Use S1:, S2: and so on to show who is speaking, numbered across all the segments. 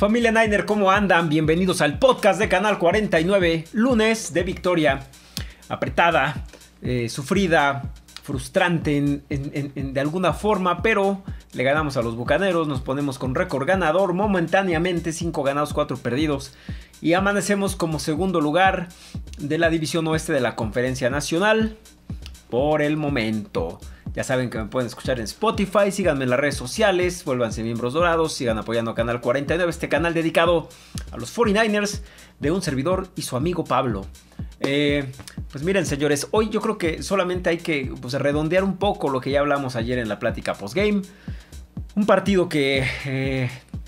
S1: Familia Niner, ¿cómo andan? Bienvenidos al podcast de Canal 49, lunes de victoria apretada, sufrida, frustrante de alguna forma, pero le ganamos a los Bucaneros, nos ponemos con récord ganador momentáneamente, 5 ganados, 4 perdidos, y amanecemos como segundo lugar de la división oeste de la Conferencia Nacional por el momento. Ya saben que me pueden escuchar en Spotify, síganme en las redes sociales, vuélvanse miembros dorados, sigan apoyando a Canal 49, este canal dedicado a los 49ers de un servidor y su amigo Pablo. Pues miren, señores, hoy yo creo que solamente hay que redondear un poco lo que ya hablamos ayer en la plática postgame. Un partido que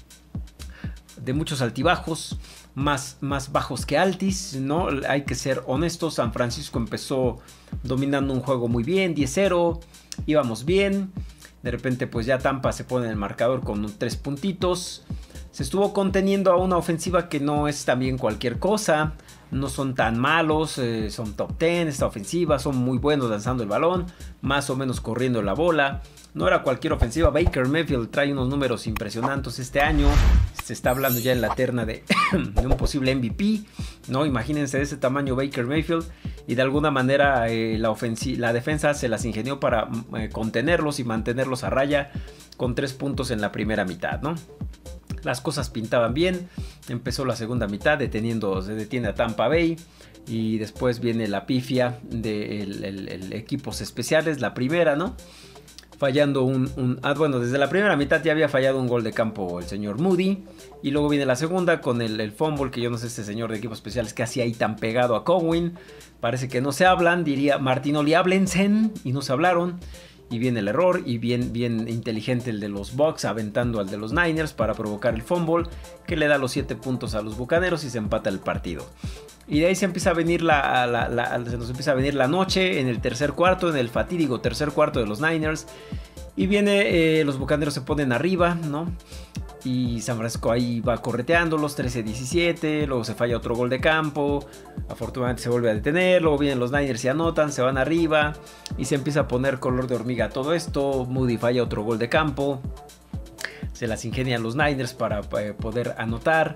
S1: de muchos altibajos, más bajos que altis, ¿no? Hay que ser honestos. San Francisco empezó dominando un juego muy bien, 10-0, íbamos bien. De repente pues ya Tampa se pone en el marcador con 3 puntitos. Se estuvo conteniendo a una ofensiva que no es también cualquier cosa. No son tan malos, son top 10 esta ofensiva, son muy buenos lanzando el balón, más o menos corriendo la bola. No era cualquier ofensiva. Baker Mayfield trae unos números impresionantes este año. Se está hablando ya en la terna de un posible MVP, ¿no? Imagínense de ese tamaño Baker Mayfield. Y de alguna manera la defensa se las ingenió para contenerlos y mantenerlos a raya con 3 puntos en la primera mitad, ¿no? Las cosas pintaban bien. Empezó la segunda mitad se detiene a Tampa Bay. Y después viene la pifia de equipos especiales, la primera, ¿no? Fallando bueno, desde la primera mitad ya había fallado un gol de campo el señor Moody. Y luego viene la segunda con el fumble, que yo no sé este señor de equipos especiales que hacía ahí tan pegado a Cowin. Parece que no se hablan, diría Martinoli, háblense, y no se hablaron. Y viene el error, y bien inteligente el de los Bucks aventando al de los Niners para provocar el fumble, que le da los 7 puntos a los Bucaneros y se empata el partido. Y de ahí se empieza a venir se nos empieza a venir la noche en el tercer cuarto, en el fatídico tercer cuarto de los Niners. Y los Bucaneros se ponen arriba, ¿no? Y San Francisco ahí va correteando los 13-17, luego se falla otro gol de campo, afortunadamente se vuelve a detener, luego vienen los Niners y anotan, se van arriba y se empieza a poner color de hormiga todo esto. Moody falla otro gol de campo, se las ingenian los Niners para poder anotar,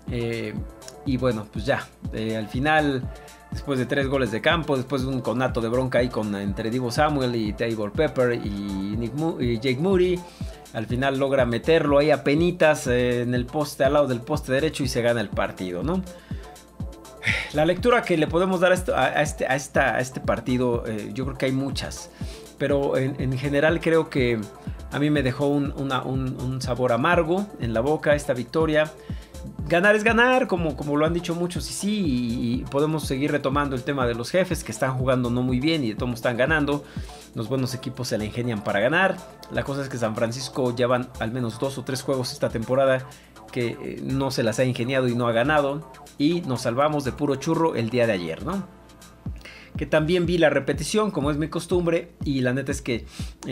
S1: y bueno, pues ya, al final, después de 3 goles de campo, después de un conato de bronca ahí entre Deebo Samuel y Taylor Pepper y Jake Moody, al final logra meterlo ahí a penitas en el poste, al lado del poste derecho, y se gana el partido, ¿no? La lectura que le podemos dar a este partido, yo creo que hay muchas, pero en general creo que a mí me dejó un sabor amargo en la boca esta victoria. Ganar es ganar, como lo han dicho muchos, y podemos seguir retomando el tema de los jefes que están jugando no muy bien y de todos están ganando. Los buenos equipos se la ingenian para ganar. La cosa es que San Francisco ya van al menos 2 o 3 juegos esta temporada que no se las ha ingeniado y no ha ganado, y nos salvamos de puro churro el día de ayer, ¿no? Que también vi la repetición, como es mi costumbre, y la neta es que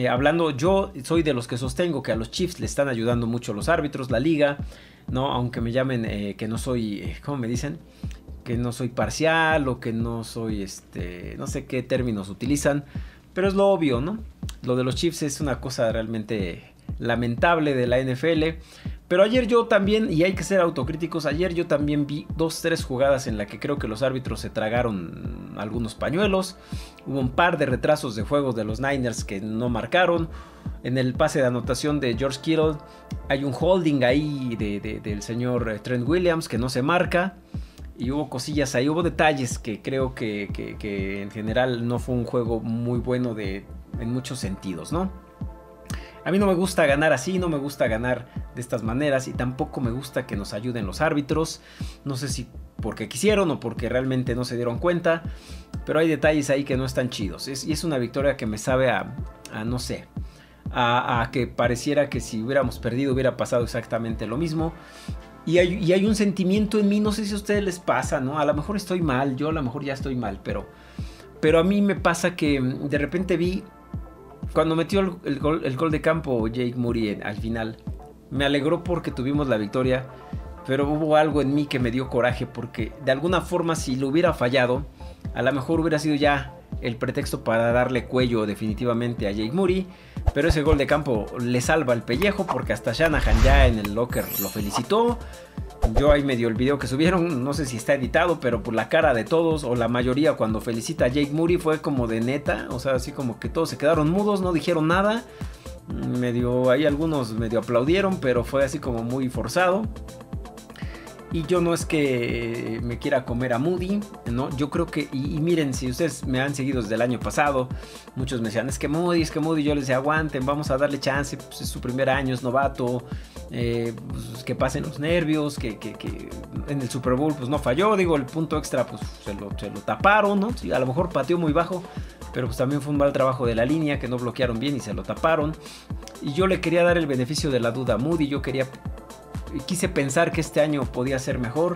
S1: yo soy de los que sostengo que a los Chiefs le están ayudando mucho los árbitros, la liga, ¿no? Aunque me llamen que no soy, ¿cómo me dicen? Que no soy parcial, o que no soy, no sé qué términos utilizan, pero es lo obvio, ¿no? Lo de los Chiefs es una cosa realmente lamentable de la NFL. Pero ayer yo también, y hay que ser autocríticos, ayer yo también vi 2-3 jugadas en las que creo que los árbitros se tragaron algunos pañuelos. Hubo un par de retrasos de juegos de los Niners que no marcaron. En el pase de anotación de George Kittle hay un holding ahí del señor Trent Williams que no se marca. Y hubo cosillas ahí, hubo detalles que creo que en general no fue un juego muy bueno en muchos sentidos, ¿no? A mí no me gusta ganar así, no me gusta ganar de estas maneras, y tampoco me gusta que nos ayuden los árbitros. No sé si porque quisieron o porque realmente no se dieron cuenta, pero hay detalles ahí que no están chidos. Y es una victoria que me sabe a no sé, a que pareciera que si hubiéramos perdido hubiera pasado exactamente lo mismo. Y hay un sentimiento en mí, no sé si a ustedes les pasa, ¿no? A lo mejor estoy mal, yo a lo mejor ya estoy mal, pero a mí me pasa que de repente vi, cuando metió el gol de campo Jake Moody al final, me alegró porque tuvimos la victoria, pero hubo algo en mí que me dio coraje, porque de alguna forma si lo hubiera fallado, a lo mejor hubiera sido ya el pretexto para darle cuello definitivamente a Jake Moody, Pero ese gol de campo le salva el pellejo porque hasta Shanahan ya en el locker lo felicitó. Yo ahí medio el video que subieron, no sé si está editado, pero por la cara de todos o la mayoría cuando felicita a Jake Moody fue como de neta, o sea, así como que todos se quedaron mudos, no dijeron nada. Medio, ahí algunos medio aplaudieron, pero fue así como muy forzado. Y yo no es que me quiera comer a Moody, ¿no? Yo creo que, y miren, si ustedes me han seguido desde el año pasado, muchos me decían, es que Moody, yo les decía, aguanten, vamos a darle chance, pues es su primer año, es novato, pues, que pasen los nervios, que en el Super Bowl pues no falló, digo, el punto extra pues se lo taparon, ¿no? Sí, a lo mejor pateó muy bajo, pero pues también fue un mal trabajo de la línea, que no bloquearon bien y se lo taparon. Y yo le quería dar el beneficio de la duda a Moody, quise pensar que este año podía ser mejor,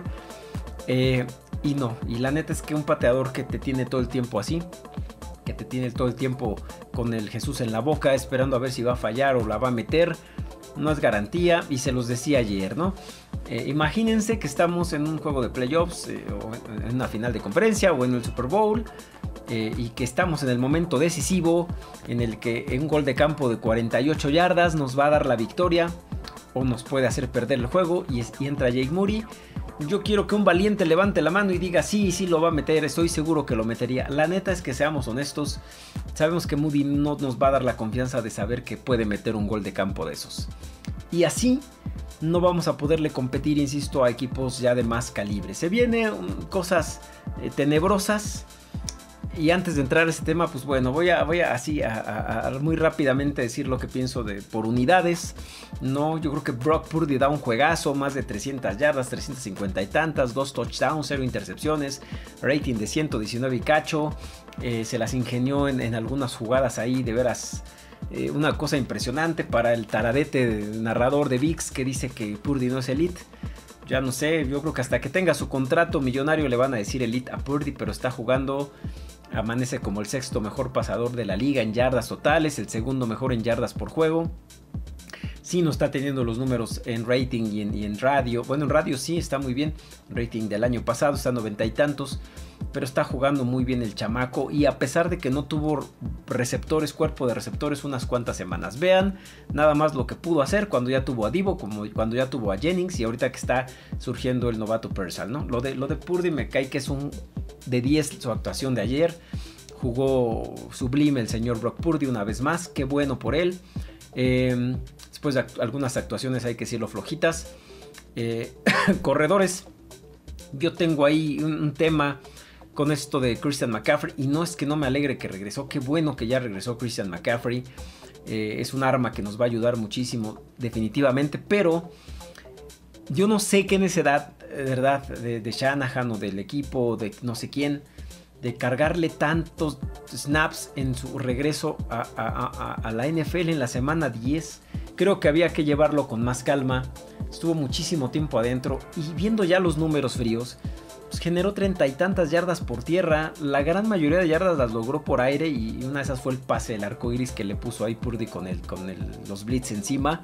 S1: y no, y la neta es que un pateador que te tiene todo el tiempo así, que te tiene todo el tiempo con el Jesús en la boca esperando a ver si va a fallar o la va a meter, no es garantía. Y se los decía ayer, ¿no? Imagínense que estamos en un juego de playoffs, o en una final de conferencia o en el Super Bowl, y que estamos en el momento decisivo en el que un gol de campo de 48 yardas nos va a dar la victoria o nos puede hacer perder el juego, y entra Jake Moody. Yo quiero que un valiente levante la mano y diga sí lo va a meter, estoy seguro que lo metería. La neta es que seamos honestos, sabemos que Moody no nos va a dar la confianza de saber que puede meter un gol de campo de esos. Y así no vamos a poderle competir, insisto, a equipos ya de más calibre. Se vienen cosas tenebrosas. Y antes de entrar a ese tema, pues bueno, voy a muy rápidamente decir lo que pienso por unidades. No, yo creo que Brock Purdy da un juegazo, más de 300 yardas, 350 y tantas, 2 touchdowns, 0 intercepciones, rating de 119 y cacho. Se las ingenió en algunas jugadas ahí, de veras. Una cosa impresionante para el taradete narrador de VIX que dice que Purdy no es elite. Ya no sé, yo creo que hasta que tenga su contrato millonario le van a decir elite a Purdy, pero está jugando. Amanece como el 6º mejor pasador de la liga en yardas totales, el 2º mejor en yardas por juego. Sí, no está teniendo los números en rating y en radio. Bueno, en radio sí está muy bien. Rating del año pasado está 90 y tantos. Pero está jugando muy bien el chamaco. Y a pesar de que no tuvo cuerpo de receptores unas cuantas semanas. Vean nada más lo que pudo hacer cuando ya tuvo a Divo, como cuando ya tuvo a Jennings. Y ahorita que está surgiendo el novato Purcell, ¿no? Lo de Purdy me cae que es un de 10 su actuación de ayer. Jugó sublime el señor Brock Purdy una vez más. Qué bueno por él. Después de algunas actuaciones hay que decirlo flojitas. Corredores. Yo tengo ahí un tema con esto de Christian McCaffrey. Y no es que no me alegre que regresó. Qué bueno que ya regresó Christian McCaffrey. Es un arma que nos va a ayudar muchísimo, definitivamente. Pero yo no sé qué necesidad, ¿verdad? De Shanahan o del equipo, de no sé quién, de cargarle tantos snaps en su regreso a la NFL en la semana 10. Creo que había que llevarlo con más calma. Estuvo muchísimo tiempo adentro. Y viendo ya los números fríos, pues generó 30 y tantas yardas por tierra. La gran mayoría de yardas las logró por aire. Y una de esas fue el pase del arco iris que le puso ahí Purdy con los blitz encima.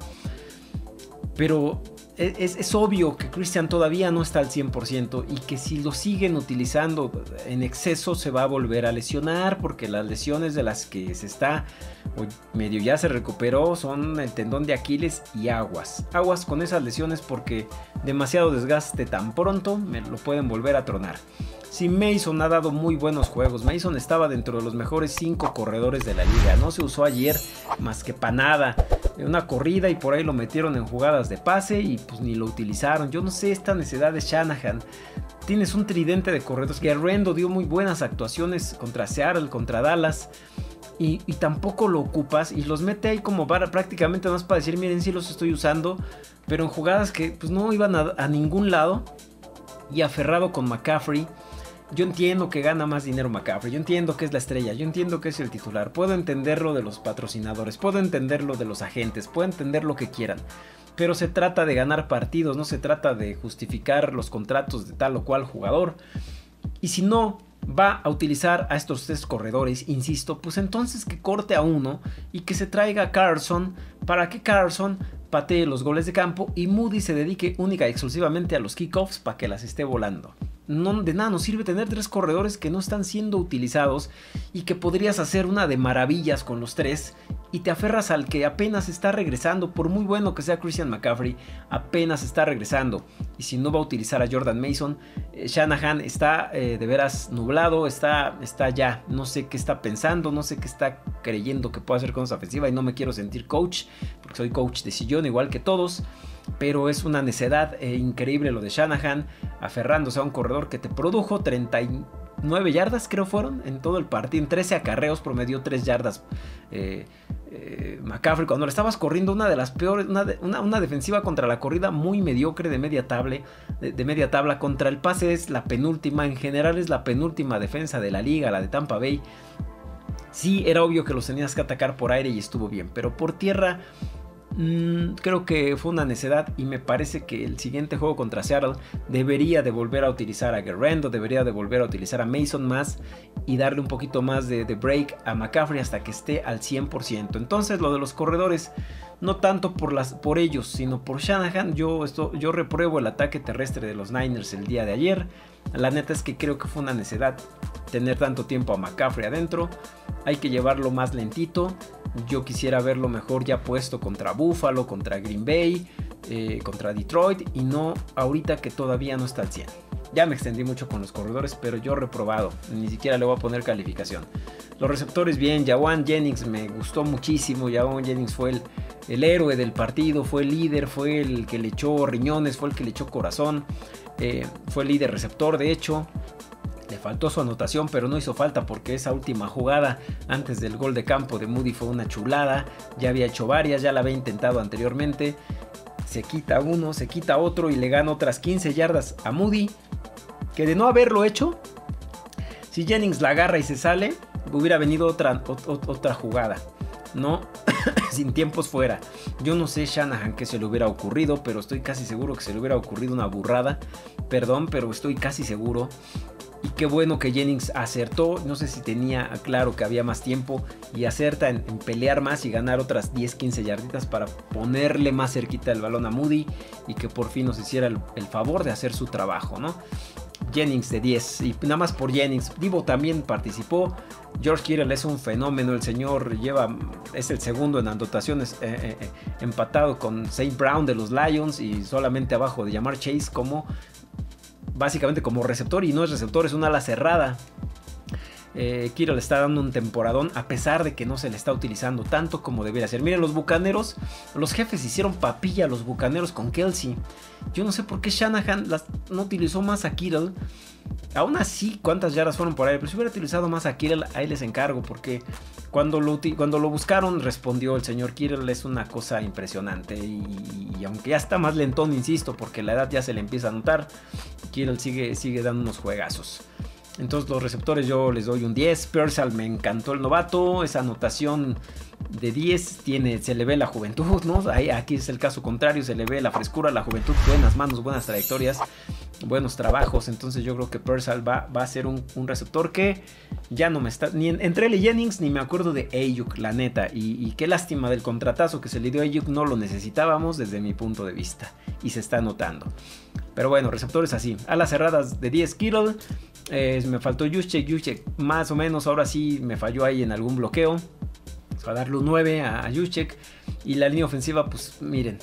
S1: Pero es obvio que Christian todavía no está al 100% y que si lo siguen utilizando en exceso se va a volver a lesionar, porque las lesiones de las que se está medio ya se recuperó son el tendón de Aquiles y aguas con esas lesiones, porque demasiado desgaste tan pronto me lo pueden volver a tronar. Si Mason ha dado muy buenos juegos, Mason estaba dentro de los mejores 5 corredores de la liga, no se usó ayer más que para nada, una corrida y por ahí lo metieron en jugadas de pase y pues ni lo utilizaron. Yo no sé esta necesidad de Shanahan. Tienes un tridente de corredores. Guerrero dio muy buenas actuaciones contra Seattle, contra Dallas, y tampoco lo ocupas y los mete ahí como prácticamente más para decir miren, sí los estoy usando, pero en jugadas que pues no iban a ningún lado. Y aferrado con McCaffrey. Yo entiendo que gana más dinero McCaffrey, yo entiendo que es la estrella, yo entiendo que es el titular, puedo entender lo de los patrocinadores, puedo entender lo de los agentes, puedo entender lo que quieran, pero se trata de ganar partidos, no se trata de justificar los contratos de tal o cual jugador. Y si no va a utilizar a estos 3 corredores, insisto, pues entonces que corte a uno y que se traiga a Carson para que Carson patee los goles de campo y Moody se dedique única y exclusivamente a los kickoffs para que las esté volando. de nada nos sirve tener 3 corredores que no están siendo utilizados y que podrías hacer una de maravillas con los 3 y te aferras al que apenas está regresando. Por muy bueno que sea Christian McCaffrey, apenas está regresando, y si no va a utilizar a Jordan Mason, Shanahan está de veras nublado, está ya, no sé qué está pensando, no sé qué está creyendo que puede hacer con esa ofensiva, y no me quiero sentir coach porque soy coach de sillón igual que todos. Pero es una necedad increíble lo de Shanahan, aferrándose a un corredor que te produjo 39 yardas, creo fueron, en todo el partido. En 13 acarreos promedió 3 yardas. McCaffrey, cuando le estabas corriendo, una de las peores, una defensiva contra la corrida muy mediocre, de media tabla. Contra el pase es la penúltima, en general es la penúltima defensa de la liga, la de Tampa Bay. Sí, era obvio que los tenías que atacar por aire y estuvo bien, pero por tierra... creo que fue una necedad, y me parece que el siguiente juego contra Seattle debería de volver a utilizar a Guerrero, debería de volver a utilizar a Mason más y darle un poquito más de break a McCaffrey hasta que esté al 100%. Entonces lo de los corredores, no tanto por ellos, sino por Shanahan, yo repruebo el ataque terrestre de los Niners el día de ayer. La neta es que creo que fue una necedad tener tanto tiempo a McCaffrey adentro. Hay que llevarlo más lentito. Yo quisiera verlo mejor ya puesto contra Buffalo, contra Green Bay, contra Detroit, y no ahorita que todavía no está al 100. Ya me extendí mucho con los corredores, pero yo reprobado, ni siquiera le voy a poner calificación. Los receptores bien, Jauan Jennings me gustó muchísimo. Jauan Jennings fue el héroe del partido, fue el líder, fue el que le echó riñones, fue el que le echó corazón, fue el líder receptor de hecho. Le faltó su anotación, pero no hizo falta porque esa última jugada antes del gol de campo de Moody fue una chulada. Ya había hecho varias, ya la había intentado anteriormente. Se quita uno, se quita otro y le gana otras 15 yardas a Moody, que de no haberlo hecho, si Jennings la agarra y se sale, hubiera venido otra jugada, ¿no? Sin tiempos fuera. Yo no sé Shanahan qué se le hubiera ocurrido, pero estoy casi seguro que se le hubiera ocurrido una burrada. Perdón, pero estoy casi seguro. Y qué bueno que Jennings acertó. No sé si tenía claro que había más tiempo y acerta en pelear más y ganar otras 10-15 yarditas para ponerle más cerquita el balón a Moody y que por fin nos hiciera el favor de hacer su trabajo, ¿no? Jennings de 10, y nada más por Jennings. Divo también participó. George Kittle es un fenómeno. El señor es el segundo en anotaciones, empatado con St. Brown de los Lions y solamente abajo de Ja'Marr Chase básicamente como receptor, y no es receptor, es una ala cerrada. Kittle le está dando un temporadón a pesar de que no se le está utilizando tanto como debería ser. Miren, los Bucaneros, los jefes hicieron papilla a los Bucaneros con Kelce. Yo no sé por qué Shanahan no utilizó más a Kittle. Aún así, cuántas yardas fueron por ahí, pero si hubiera utilizado más a Kittle, ahí les encargo, porque cuando lo buscaron respondió el señor Kittle. Es una cosa impresionante, y aunque ya está más lentón, insisto, porque la edad ya se le empieza a notar, Kittle sigue dando unos juegazos. Entonces los receptores yo les doy un 10. Purcell me encantó el novato, esa anotación de 10 se le ve la juventud, ¿no? Aquí es el caso contrario, se le ve la frescura, la juventud, buenas manos, buenas trayectorias, buenos trabajos. Entonces yo creo que Purcell va a ser un receptor que ya no me está, ni entre él y Jennings ni me acuerdo de Ayuk, la neta, y qué lástima del contratazo que se le dio a Ayuk, no lo necesitábamos desde mi punto de vista, y se está notando. Pero bueno, receptores así, alas cerradas de 10 Kittle. Me faltó Juszczyk más o menos, ahora sí me falló ahí en algún bloqueo. Va a darle un 9 a Juszczyk. Y la línea ofensiva, pues miren,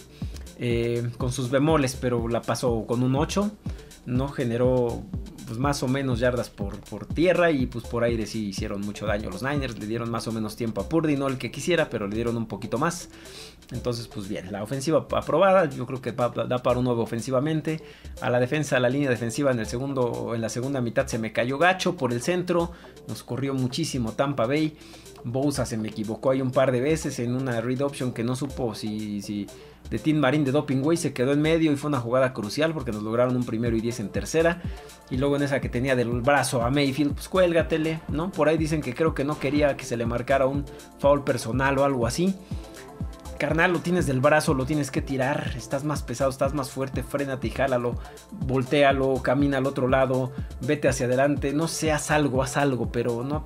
S1: con sus bemoles, pero la pasó con un 8. No generó pues más o menos yardas por tierra, y pues por aire sí hicieron mucho daño los Niners. Le dieron más o menos tiempo a Purdy, no el que quisiera, pero le dieron un poquito más. Entonces pues bien, la ofensiva aprobada, yo creo que da para un 9 ofensivamente. A la defensa, a la línea defensiva en la segunda mitad se me cayó gacho por el centro, nos corrió muchísimo Tampa Bay. Bosa se me equivocó ahí un par de veces en una read option que no supo si de Tim Marín de Doping Way, se quedó en medio y fue una jugada crucial porque nos lograron un 1º y 10 en tercera. Y luego en esa que tenía del brazo a Mayfield, pues cuélgatele, ¿no? Por ahí dicen que creo que no quería que se le marcara un foul personal o algo así. Carnal, lo tienes del brazo, lo tienes que tirar, estás más pesado, estás más fuerte, frénate y jálalo, voltéalo, camina al otro lado, vete hacia adelante, no sé, haz algo, pero no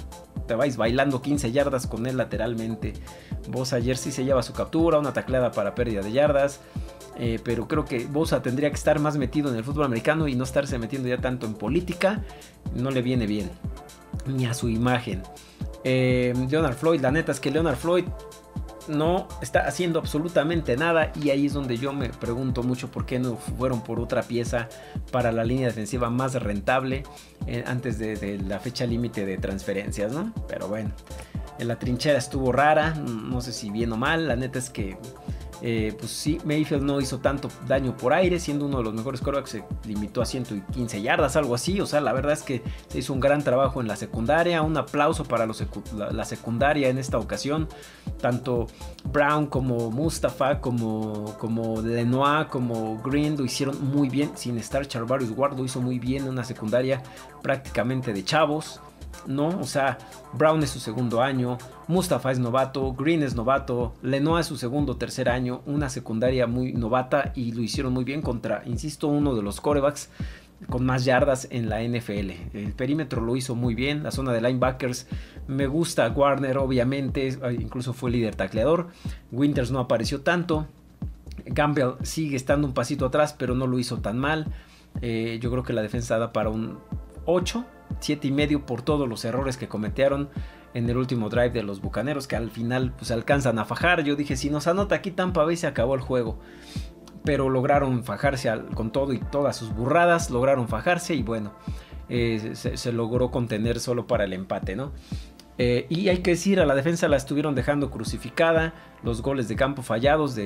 S1: te vais bailando 15 yardas con él lateralmente. Bosa ayer sí se lleva su captura, una tacleada para pérdida de yardas. Pero creo que Bosa tendría que estar más metido en el fútbol americano y no estarse metiendo ya tanto en política. No le viene bien, ni a su imagen. Leonard Floyd, la neta es que Leonard Floyd no está haciendo absolutamente nada, y ahí es donde yo me pregunto mucho por qué no fueron por otra pieza para la línea defensiva más rentable antes de la fecha límite de transferencias, ¿no? Pero bueno, en la trinchera estuvo rara, no sé si bien o mal. La neta es que pues sí, Mayfield no hizo tanto daño por aire, siendo uno de los mejores quarterbacks. Se limitó a 115 yardas, algo así. O sea, la verdad es que se hizo un gran trabajo en la secundaria. Un aplauso para la secundaria en esta ocasión. Tanto Brown como Mustafa, como Lenoir, como Green lo hicieron muy bien. Sin estar Charvarius Ward lo hizo muy bien en una secundaria prácticamente de chavos, ¿no? O sea, Brown es su segundo año, Mustafa es novato, Green es novato, Lenoir es su segundo o tercer año, una secundaria muy novata, y lo hicieron muy bien contra, insisto, uno de los quarterbacks con más yardas en la NFL. El perímetro lo hizo muy bien, la zona de linebackers, me gusta Warner, obviamente, incluso fue líder tacleador. Winters no apareció tanto, Campbell sigue estando un pasito atrás, pero no lo hizo tan mal. Yo creo que la defensa da para un 8, 7.5 por todos los errores que cometieron en el último drive de los Bucaneros, que al final pues alcanzan a fajar. Yo dije, si nos anota aquí Tampa Bay se acabó el juego, pero lograron fajarse con todo y todas sus burradas, lograron fajarse, y bueno, se logró contener solo para el empate, ¿no? Y hay que decir, a la defensa la estuvieron dejando crucificada, los goles de campo fallados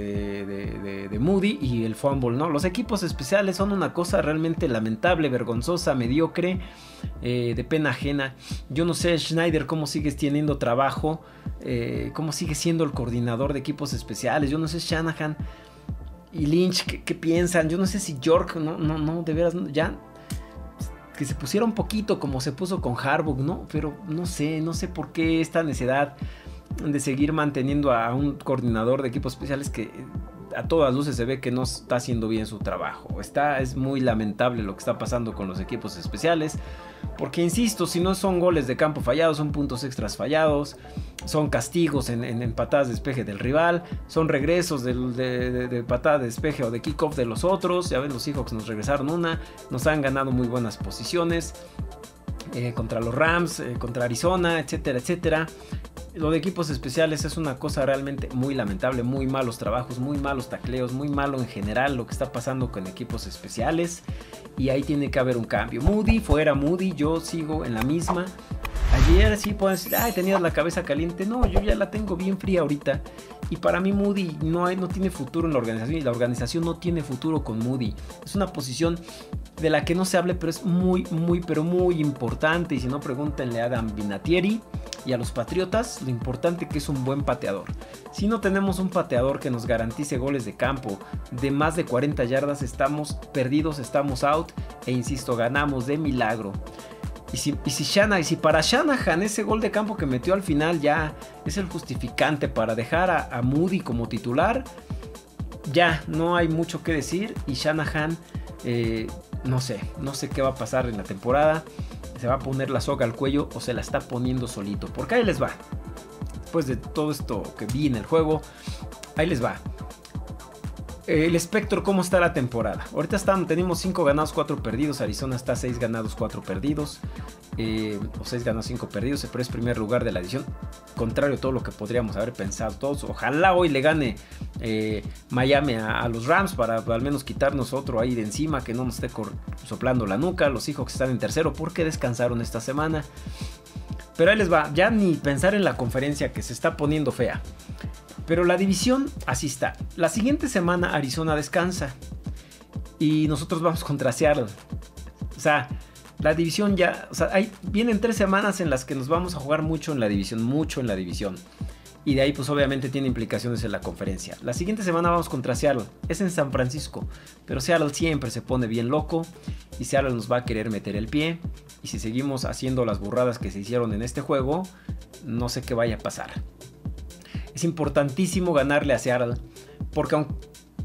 S1: de Moody y el fumble, ¿no? Los equipos especiales son una cosa realmente lamentable, vergonzosa, mediocre, de pena ajena. Yo no sé, Schneider, cómo sigues teniendo trabajo, cómo sigue siendo el coordinador de equipos especiales. Yo no sé, Shanahan y Lynch, ¿qué piensan? Yo no sé si York, no, de veras, ya que se pusiera un poquito como se puso con Harbaugh, ¿no? Pero no sé por qué esta necesidad de seguir manteniendo a un coordinador de equipos especiales que a todas luces se ve que no está haciendo bien su trabajo. Es muy lamentable lo que está pasando con los equipos especiales, porque insisto, si no son goles de campo fallados, son puntos extras fallados, son castigos en patadas de despeje del rival, son regresos de patada de despeje o de kickoff de los otros. Ya ven, los Seahawks nos regresaron una, nos han ganado muy buenas posiciones contra los Rams, contra Arizona, etcétera, etcétera. Lo de equipos especiales es una cosa realmente muy lamentable, muy malos trabajos, muy malos tacleos, muy malo en general lo que está pasando con equipos especiales, y ahí tiene que haber un cambio. Moody, fuera Moody, yo sigo en la misma. Ayer sí pueden decir, ay, tenías la cabeza caliente. No, yo ya la tengo bien fría ahorita. Y para mí Moody no tiene futuro en la organización, y la organización no tiene futuro con Moody. Es una posición de la que no se hable, pero es muy importante. Y si no, pregúntenle a Adam Vinatieri y a los Patriotas lo importante que es un buen pateador. Si no tenemos un pateador que nos garantice goles de campo de más de 40 yardas, estamos perdidos, estamos out. E insisto, ganamos de milagro. Y si para Shanahan ese gol de campo que metió al final ya es el justificante para dejar a Moody como titular, ya no hay mucho que decir. Y Shanahan, no sé qué va a pasar en la temporada. Se va a poner la soga al cuello o se la está poniendo solito, porque ahí les va. Después de todo esto que vi en el juego, ahí les va. El espectro, ¿cómo está la temporada? Ahorita tenemos 5 ganados, 4 perdidos. Arizona está 6 ganados, 4 perdidos. O 6 ganados, 5 perdidos. Pero es primer lugar de la división. Contrario a todo lo que podríamos haber pensado todos. Ojalá hoy le gane Miami a los Rams para al menos quitarnos otro ahí de encima, que no nos esté soplando la nuca. Los Seahawks están en tercero porque descansaron esta semana. Pero ahí les va. Ya ni pensar en la conferencia, que se está poniendo fea. Pero la división, así está. La siguiente semana Arizona descansa y nosotros vamos contra Seattle. O sea, la división ya... O sea, vienen 3 semanas en las que nos vamos a jugar mucho en la división. Y de ahí pues obviamente tiene implicaciones en la conferencia. La siguiente semana vamos contra Seattle. Es en San Francisco. Pero Seattle siempre se pone bien loco. Y Seattle nos va a querer meter el pie. Y si seguimos haciendo las burradas que se hicieron en este juego, no sé qué vaya a pasar. Es importantísimo ganarle a Seattle, porque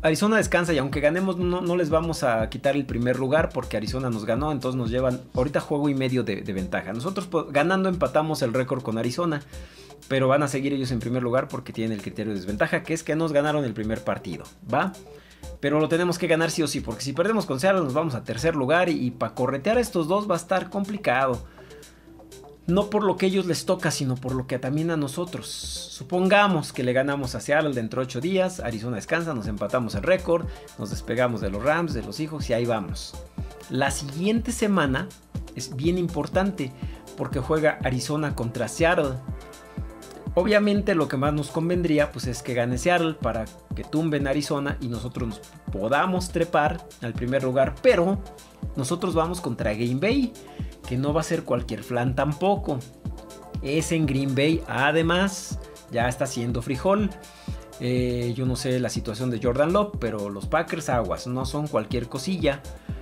S1: Arizona descansa y aunque ganemos no les vamos a quitar el primer lugar porque Arizona nos ganó, entonces nos llevan ahorita juego y medio de ventaja. Nosotros ganando empatamos el récord con Arizona, pero van a seguir ellos en primer lugar porque tienen el criterio de desventaja, que es que nos ganaron el primer partido, ¿va? Pero lo tenemos que ganar sí o sí, porque si perdemos con Seattle nos vamos a tercer lugar y para corretear a estos dos va a estar complicado. No por lo que a ellos les toca, sino por lo que también a nosotros. Supongamos que le ganamos a Seattle dentro de 8 días, Arizona descansa, nos empatamos el récord, nos despegamos de los Rams, de los Seahawks y ahí vamos. La siguiente semana es bien importante porque juega Arizona contra Seattle. Obviamente lo que más nos convendría pues es que gane Seattle para que tumben Arizona y nosotros nos podamos trepar al primer lugar, pero nosotros vamos contra Green Bay, que no va a ser cualquier flan tampoco. Es en Green Bay, además ya está haciendo frijol. Yo no sé la situación de Jordan Love, pero los Packers aguas, no son cualquier cosilla.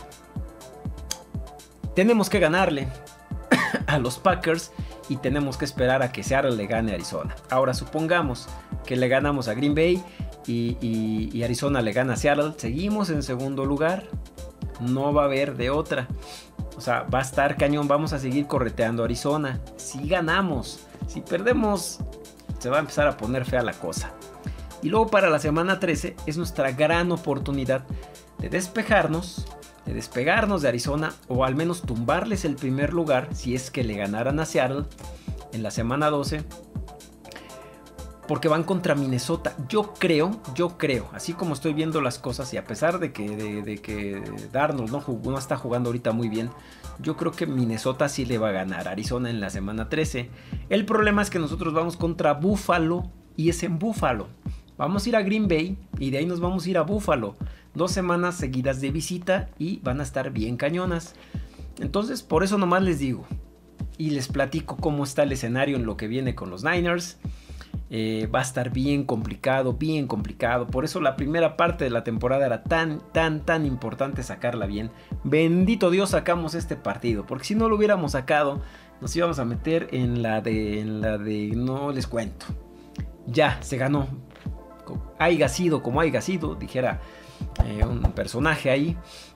S1: Tenemos que ganarle a los Packers y tenemos que esperar a que Seattle le gane a Arizona. Ahora supongamos que le ganamos a Green Bay y Arizona le gana a Seattle. Seguimos en segundo lugar. No va a haber de otra. O sea, va a estar cañón. Vamos a seguir correteando a Arizona. Si ganamos, si perdemos, se va a empezar a poner fea la cosa. Y luego para la semana 13 es nuestra gran oportunidad de despejarnos, de despegarnos de Arizona o al menos tumbarles el primer lugar si es que le ganaran a Seattle en la semana 12. Porque van contra Minnesota. Yo creo, así como estoy viendo las cosas y a pesar de que Darnold no está jugando ahorita muy bien, yo creo que Minnesota sí le va a ganar a Arizona en la semana 13. El problema es que nosotros vamos contra Buffalo y es en Buffalo. Vamos a ir a Green Bay y de ahí nos vamos a ir a Buffalo. 2 semanas seguidas de visita y van a estar bien cañonas. Entonces por eso nomás les digo y les platico cómo está el escenario en lo que viene con los Niners. Va a estar bien complicado, bien complicado. Por eso la primera parte de la temporada era tan importante sacarla bien. Bendito Dios sacamos este partido, porque si no lo hubiéramos sacado, nos íbamos a meter en la de no les cuento. Ya, se ganó. Haiga sido como haiga sido, dijera un personaje ahí.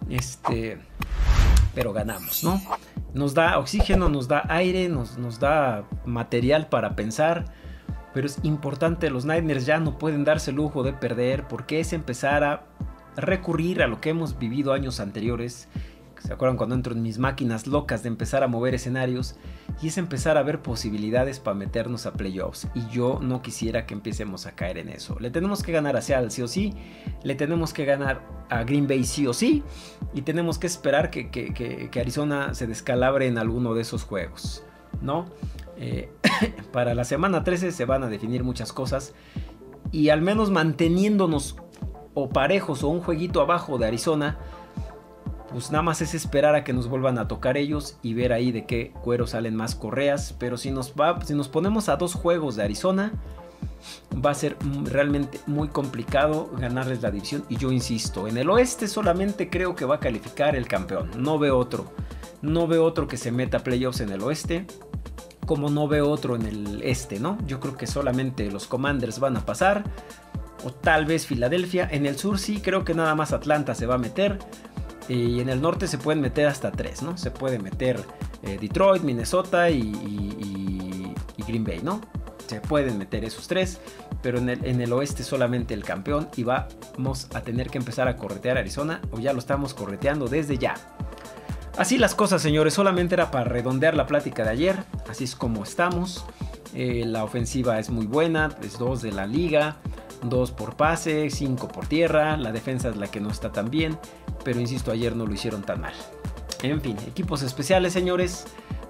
S1: Pero ganamos, ¿no? Nos da oxígeno, nos da aire, nos da material para pensar. Pero es importante, los Niners ya no pueden darse el lujo de perder porque es empezar a recurrir a lo que hemos vivido años anteriores. ¿Se acuerdan cuando entro en mis máquinas locas de empezar a mover escenarios? Y es empezar a ver posibilidades para meternos a playoffs. Y yo no quisiera que empecemos a caer en eso. Le tenemos que ganar a Seattle sí o sí. Le tenemos que ganar a Green Bay sí o sí. Y tenemos que esperar que Arizona se descalabre en alguno de esos juegos, ¿no? Para la semana 13 se van a definir muchas cosas y al menos manteniéndonos o parejos o un jueguito abajo de Arizona, pues nada más es esperar a que nos vuelvan a tocar ellos y ver ahí de qué cuero salen más correas. Pero si nos ponemos a 2 juegos de Arizona, va a ser realmente muy complicado ganarles la división. Y yo insisto, en el oeste solamente creo que va a calificar el campeón. No veo otro que se meta a playoffs en el oeste, como no veo otro en el este, ¿no? Yo creo que solamente los Commanders van a pasar, o tal vez Filadelfia. En el sur sí, creo que nada más Atlanta se va a meter, y en el norte se pueden meter hasta 3, ¿no? Se puede meter Detroit, Minnesota y Green Bay, ¿no? Se pueden meter esos 3, pero en el oeste solamente el campeón, y vamos a tener que empezar a corretear a Arizona, o ya lo estamos correteando desde ya. Así las cosas, señores, solamente era para redondear la plática de ayer. Así es como estamos. La ofensiva es muy buena, es 2 de la liga, 2 por pase, 5 por tierra. La defensa es la que no está tan bien, pero insisto, ayer no lo hicieron tan mal. En fin, equipos especiales, señores.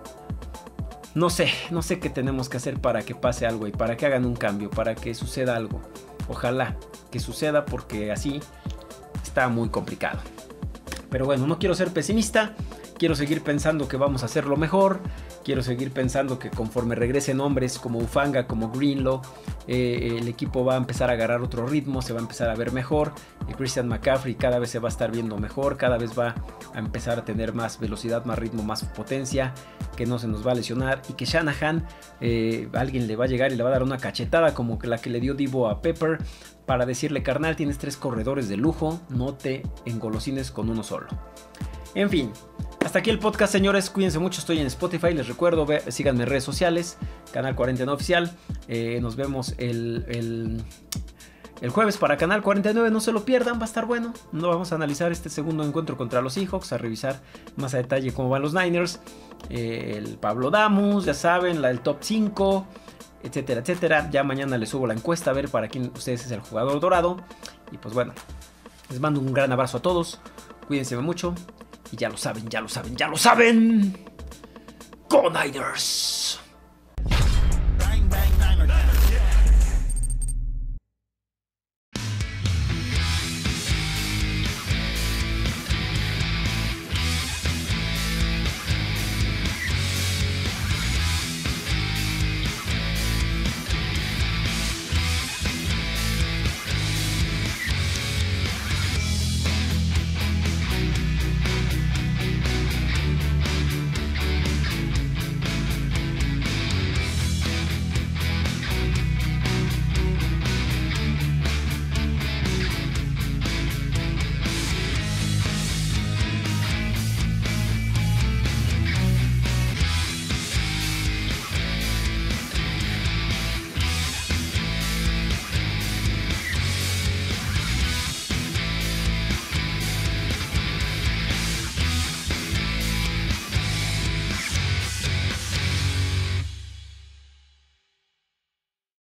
S1: No sé qué tenemos que hacer para que pase algo y para que hagan un cambio, para que suceda algo. Ojalá que suceda porque así está muy complicado. Pero bueno, no quiero ser pesimista. Quiero seguir pensando que vamos a hacerlo mejor. Quiero seguir pensando que conforme regresen hombres como Ufanga, como Greenlaw, el equipo va a empezar a agarrar otro ritmo, se va a empezar a ver mejor. Christian McCaffrey cada vez se va a estar viendo mejor, cada vez va a empezar a tener más velocidad, más ritmo, más potencia, que no se nos va a lesionar, y que Shanahan, alguien le va a llegar y le va a dar una cachetada como la que le dio Divo a Pepper, para decirle: carnal, tienes 3 corredores de lujo, no te engolosines con uno solo. En fin, hasta aquí el podcast, señores. Cuídense mucho, estoy en Spotify. Les recuerdo, síganme en redes sociales, Canal 49 Oficial. Nos vemos el jueves para Canal 49. No se lo pierdan, va a estar bueno. No vamos a analizar este segundo encuentro contra los Seahawks, a revisar más a detalle cómo van los Niners. El Pablo Damus, ya saben, el top 5, etcétera, etcétera. Ya mañana les subo la encuesta a ver para quién ustedes es el jugador dorado. Y pues bueno, les mando un gran abrazo a todos. Cuídense mucho. Y ya lo saben, ya lo saben, ya lo saben. ¡Go Niners!